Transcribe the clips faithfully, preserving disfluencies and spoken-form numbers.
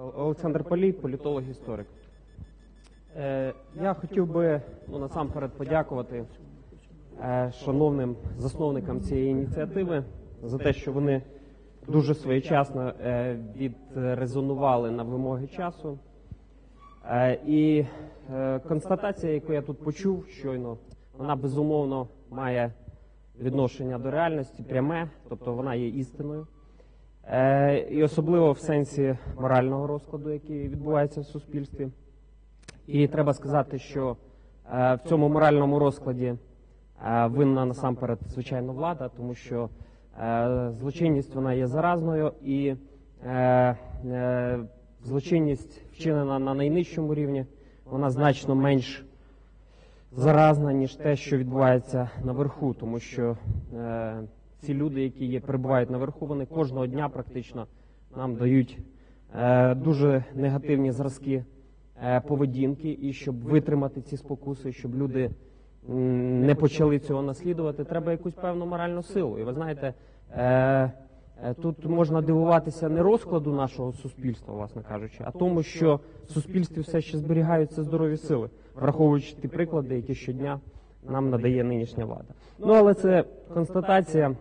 Олександр Палій, політолог-історик. Е, я хотів би ну, насамперед подякувати е, шановним засновникам цієї ініціативи за те, що вони дуже своєчасно е, відрезонували на вимоги часу. Е, і е, констатація, яку я тут почув щойно, вона безумовно має відношення до реальності пряме, тобто вона є істиною. Е, і особливо в сенсі морального розкладу, який відбувається в суспільстві. І треба сказати, що е, в цьому моральному розкладі е, винна насамперед, звичайно, влада, тому що е, злочинність вона є заразною, і е, е, злочинність, вчинена на найнижчому рівні, вона значно менш заразна, ніж те, що відбувається наверху, тому що е, ці люди, які є, перебувають наверху, вони кожного дня практично нам дають е, дуже негативні зразки е, поведінки, і щоб витримати ці спокуси, щоб люди м, не почали цього наслідувати, треба якусь певну моральну силу. І ви знаєте, е, е, тут можна дивуватися не розкладу нашого суспільства, власне кажучи, а тому, що в суспільстві все ще зберігаються здорові сили, враховуючи ті приклади, які щодня нам надає нинішня влада. Ну, але це констатація,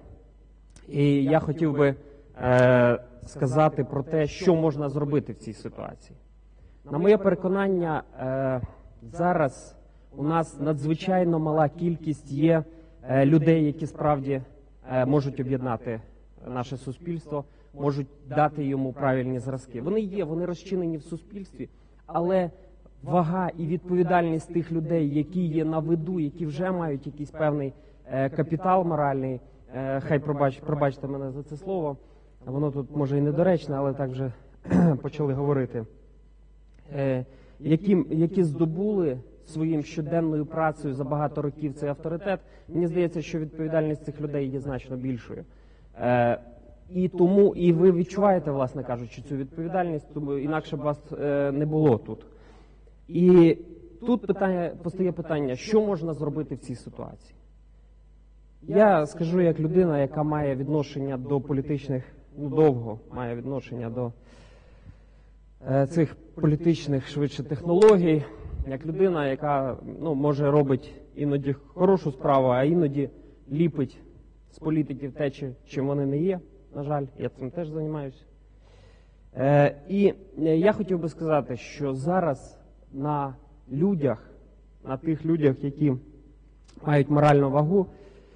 і я хотів би е, сказати про те, що можна зробити в цій ситуації. На моє переконання, е, зараз у нас надзвичайно мала кількість є е, людей, які справді е, можуть об'єднати наше суспільство, можуть дати йому правильні зразки. Вони є, вони розчинені в суспільстві, але вага і відповідальність тих людей, які є на виду, які вже мають якийсь певний е, капітал моральний, е, хай пробач, пробачте мене за це слово, воно тут може і недоречне, але так вже почали говорити, е, які, які здобули своїм щоденною працею за багато років цей авторитет, мені здається, що відповідальність цих людей є значно більшою. Е, і тому, і ви відчуваєте, власне кажучи, цю відповідальність, тому інакше б вас е, не було тут. І тут питання, постає питання, що можна зробити в цій ситуації? Я скажу як людина, яка має відношення до політичних, ну довго має відношення до е, цих політичних швидше технологій, як людина, яка ну, може робить іноді хорошу справу, а іноді ліпить з політиків те, чим вони не є, на жаль, я цим теж займаюся. Е, і я хотів би сказати, що зараз на людях, на тих людях, які мають моральну вагу,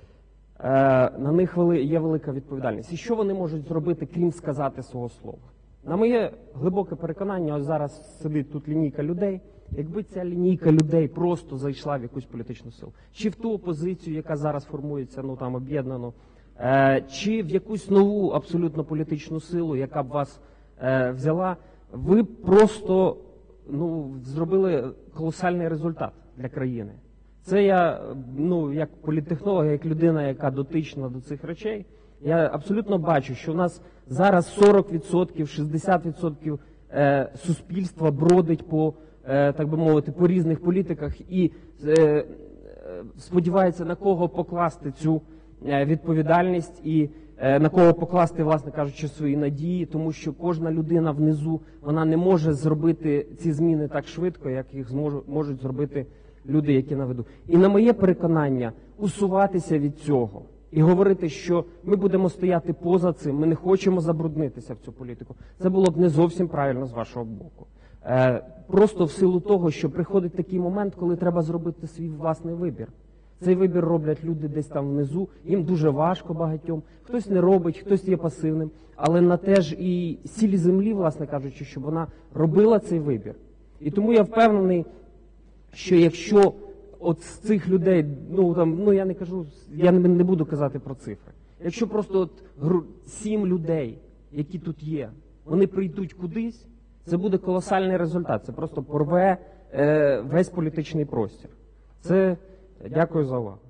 на них є велика відповідальність. І що вони можуть зробити, крім сказати свого слова? На моє глибоке переконання, ось зараз сидить тут лінійка людей, якби ця лінійка людей просто зайшла в якусь політичну силу, чи в ту опозицію, яка зараз формується, ну там об'єднано, чи в якусь нову абсолютно політичну силу, яка б вас взяла, ви просто ну, зробили колосальний результат для країни. Це я, ну, як політтехнолог, як людина, яка дотична до цих речей, я абсолютно бачу, що в нас зараз сорок відсотків, шістдесят відсотків е, суспільства бродить по, е, так би мовити, по різних політиках і е, сподівається, на кого покласти цю е, відповідальність і е, на кого покласти, власне кажучи, свої надії, тому що кожна людина внизу, вона не може зробити ці зміни так швидко, як їх зможу, можуть зробити люди, які на виду. І на моє переконання, усуватися від цього і говорити, що ми будемо стояти поза цим, ми не хочемо забруднитися в цю політику, це було б не зовсім правильно з вашого боку. Е, просто в силу того, що приходить такий момент, коли треба зробити свій власний вибір. Цей вибір роблять люди десь там внизу, їм дуже важко багатьом, хтось не робить, хтось є пасивним, але на те ж і сілі землі, власне кажучи, щоб вона робила цей вибір. І тому я впевнений, що якщо от з цих людей, ну там, ну я не кажу, я не, не буду казати про цифри, якщо просто от сім людей, які тут є, вони прийдуть кудись, це буде колосальний результат, це просто порве е, весь політичний простір. Це, дякую за увагу.